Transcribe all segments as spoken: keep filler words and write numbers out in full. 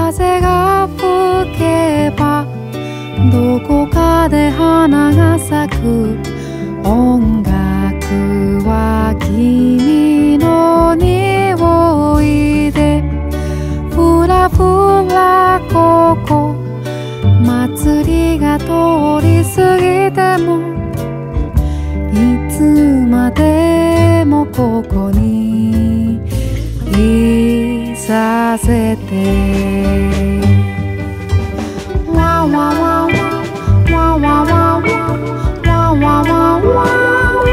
風が吹けばどこかで花が咲く。音楽は君の匂いでふらふらここ祭りが通り過ぎてもいつまでもここにいさせて。わわわわわわわわわわわわ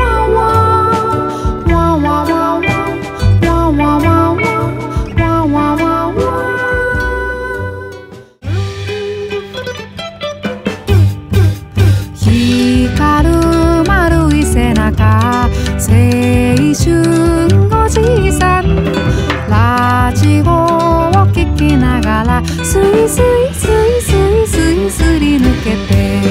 青春おじさんラジオを聞きながらスイスイスイスイスイすり抜けて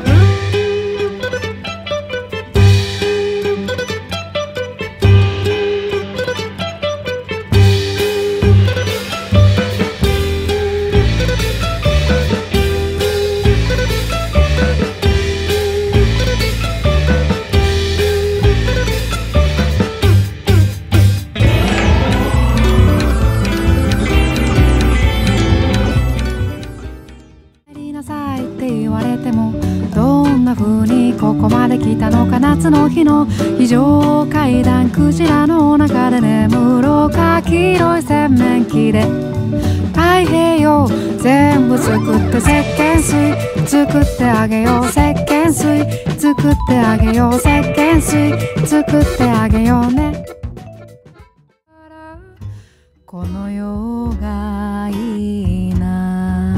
ここまで来たのか。夏の日の非常階段クジラの中で眠ろうか。黄色い洗面器で太平洋全部作って石鹸水作ってあげよう。石鹸水作ってあげよう。石鹸水作ってあげようね。この世がいいな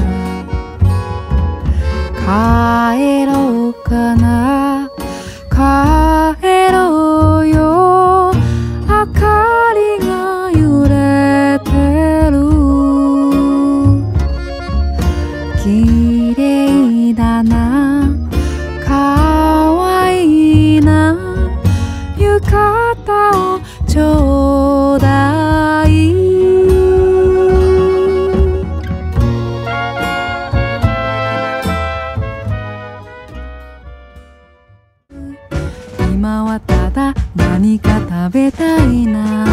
帰ろうかな帰ろうよ明かりが揺れてる綺麗だなかわいいな浴衣をちょうだい今はただ何か食べたいな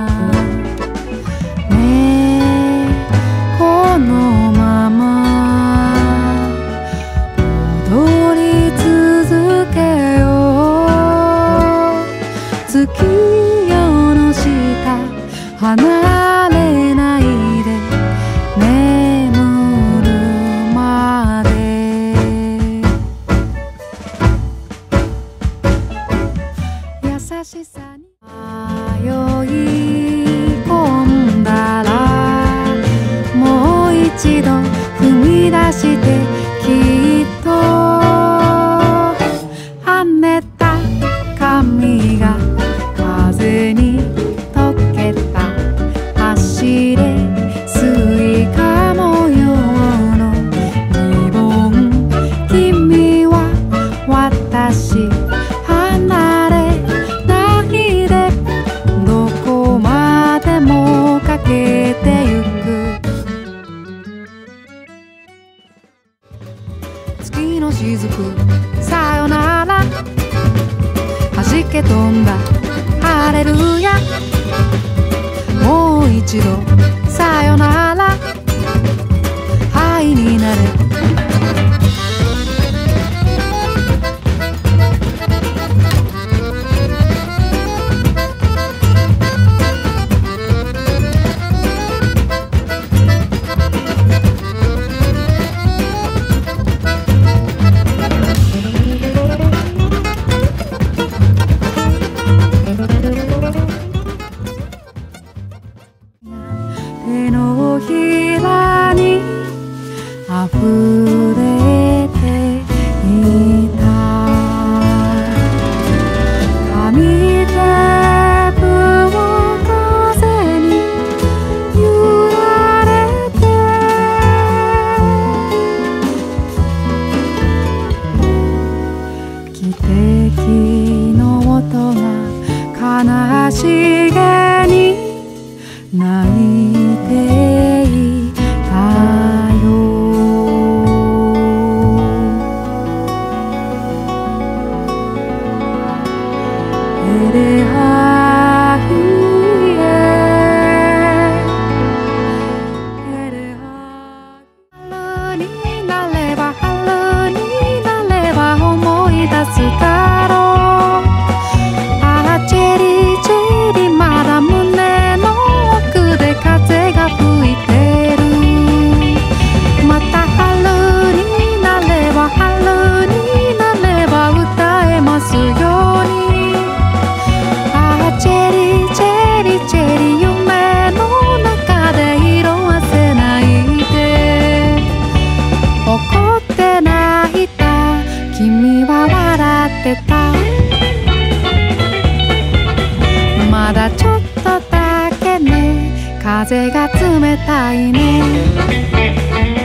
ねえこのまま踊り続けよう月夜の下離れないで眠るまで優しさに迷い込んだらもう一度踏み出してきっと跳ねた髪が風に溶けた走れスイカ模様のリボン君は私離れないでどこまでもかけてゆく月の雫さよなら弾け飛んだハレルヤもう一度さよなら灰になれ手のひらに溢れていた紙テープを風に揺られて汽笛の音が悲しげに泣いていた冷たいね